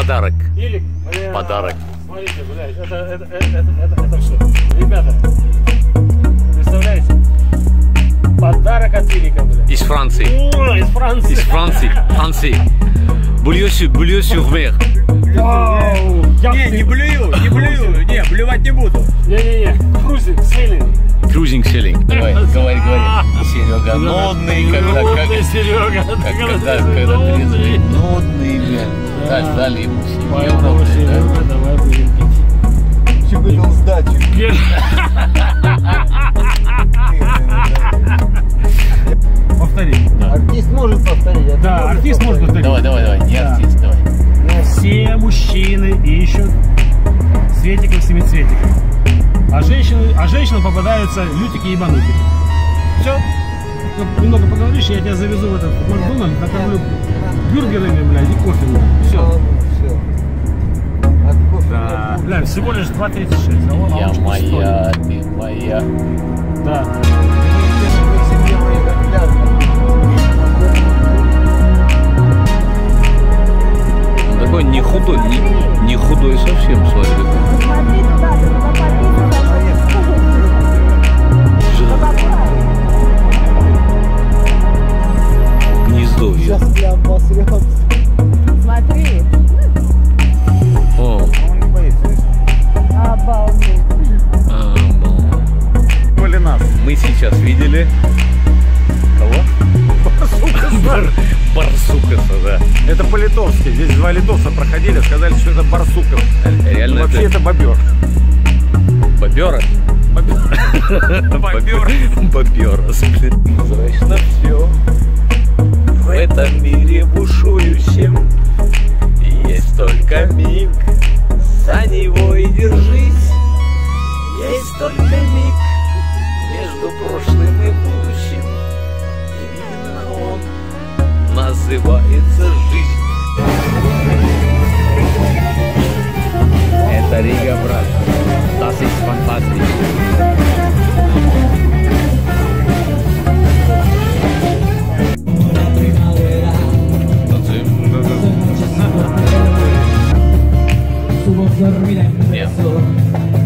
Подарок. Или... Подарок. Смотрите, блядь, это все. Ребята, представляете? Подарок от Илика, блядь. Из Франции. О, из Франции. Из Франции. Франции. Бульё-сюр-мер. Вау! Не блюю, не, блювать не буду. Не-не-не, крузик, селин. Cruising Ceiling. Давай, говори. Серега нудный, когда Серега, когда трезвый, нудный, блядь. Дали ему 7 евро, блядь, Серега, давай будем пить. Че выдал сдачу? Повтори. Артист может повторить. Да, артист может повторить. Давай, не артист, давай. Все мужчины ищут Светиков семицветиков. А женщинам попадаются лютики и ебанутики. Все. Ну, немного поговоришь, я тебя завезу в этот Макдональдс, накормлю бюргерами, блядь, и кофе. Все. Да. Бля, всего лишь 2,36. Я моя, ты моя. Да. Он такой не худой совсем, Славик. Смотри туда, Гнездовье. Сейчас я обосремся. смотри. О, Он не боится. Обалдеть. Мы сейчас видели кого? Барсукаса, да. Это по-литовски. Здесь два литовца проходили, сказали, что это барсуков. Реально Вообще это бобер. бобера. Боберос. Прозрачно все. В этом мире бушующем есть только миг. За него и держись. Есть только миг между прошлым и будущим. Именно он называется жизнь. Это Рига, брат. Das ist fantastisch. Нет.